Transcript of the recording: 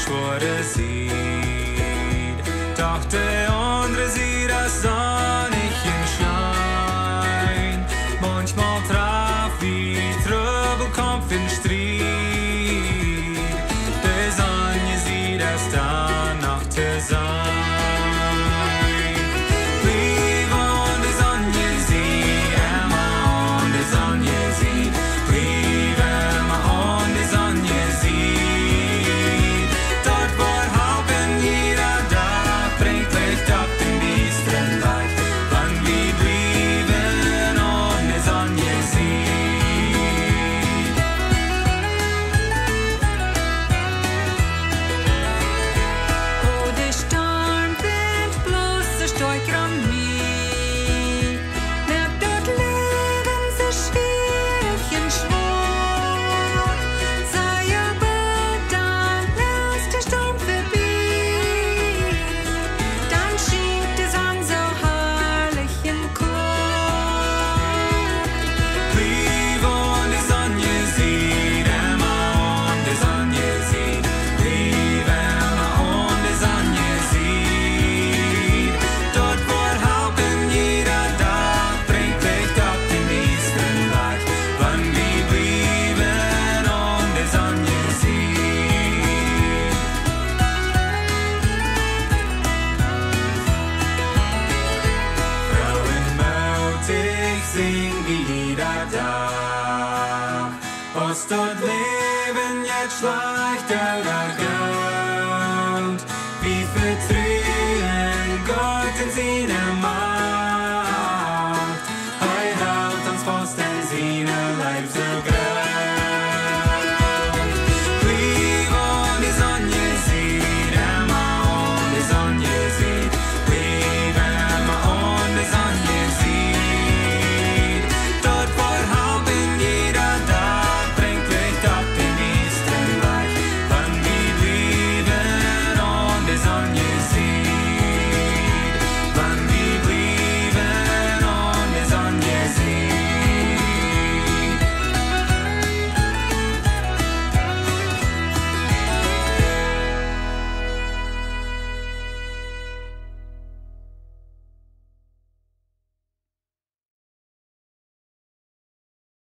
schwore Sied. Doch der andere sieht das Sonnenschein. Manchmal traf wie Tröbelkampf in Streit. Der Sonje sieht es dann noch zu sein. Was dort Leben jetzt schleicht oder Geld, wie vertrühen Gott in seiner Macht. Hij houdt ons vast in zijn lijf.